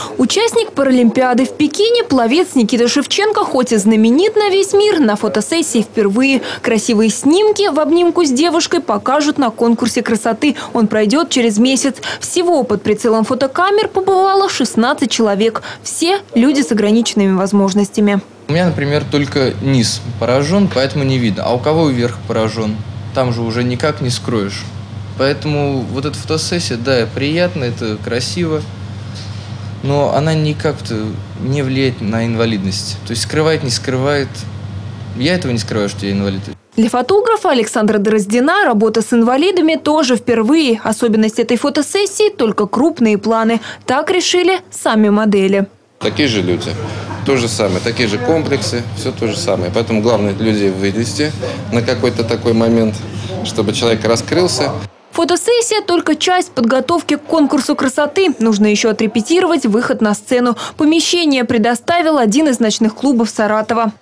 Участник Паралимпиады в Пекине, пловец Никита Шевченко, хоть и знаменит на весь мир, на фотосессии впервые. Красивые снимки в обнимку с девушкой покажут на конкурсе красоты. Он пройдет через месяц. Всего под прицелом фотокамер побывало 16 человек. Все люди с ограниченными возможностями. У меня, например, только низ поражен, поэтому не видно. А у кого верх поражен? Там же уже никак не скроешь. Поэтому вот эта фотосессия, да, приятно, это красиво. Но она никак-то не влияет на инвалидность. То есть скрывает, не скрывает. Я этого не скрываю, что я инвалид. Для фотографа Александра Дроздина работа с инвалидами тоже впервые. Особенность этой фотосессии – только крупные планы. Так решили сами модели. Такие же люди, то же самое, такие же комплексы, все то же самое. Поэтому главное людей вывести на какой-то такой момент, чтобы человек раскрылся. Фотосессия – только часть подготовки к конкурсу красоты. Нужно еще отрепетировать выход на сцену. Помещение предоставил один из ночных клубов Саратова.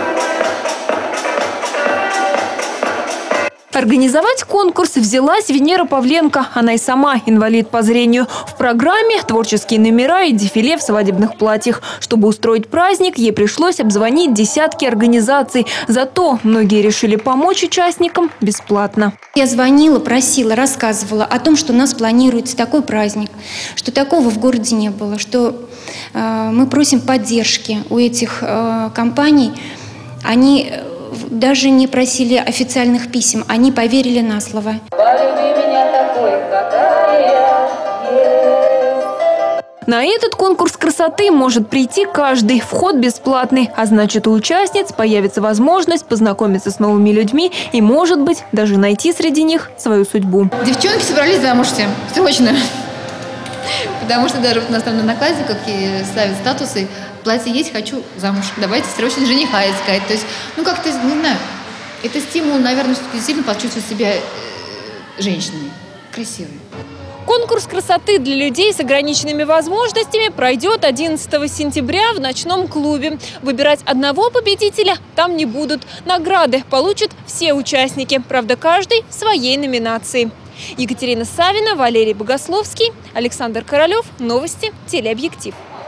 Организовать конкурс взялась Венера Павленко. Она и сама инвалид по зрению. В программе творческие номера и дефиле в свадебных платьях. Чтобы устроить праздник, ей пришлось обзвонить десятки организаций. Зато многие решили помочь участникам бесплатно. Я звонила, просила, рассказывала о том, что у нас планируется такой праздник, что такого в городе не было, что мы просим поддержки у этих компаний. Они даже не просили официальных писем, они поверили на слово. На этот конкурс красоты может прийти каждый. Вход бесплатный. А значит, у участниц появится возможность познакомиться с новыми людьми и, может быть, даже найти среди них свою судьбу. Девчонки собрались замуж все. Срочно. Потому что даже у нас там на одноклассниках ставят статусы: платье есть, хочу замуж. Давайте срочно жениха искать. То есть, ну как-то, не знаю, это стимул, наверное, сильно почувствовать себя женщиной. Красивой. Конкурс красоты для людей с ограниченными возможностями пройдет 11 сентября в ночном клубе. Выбирать одного победителя там не будут. Награды получат все участники. Правда, каждый в своей номинации. Екатерина Савина, Валерий Богословский, Александр Королев. Новости. Телеобъектив.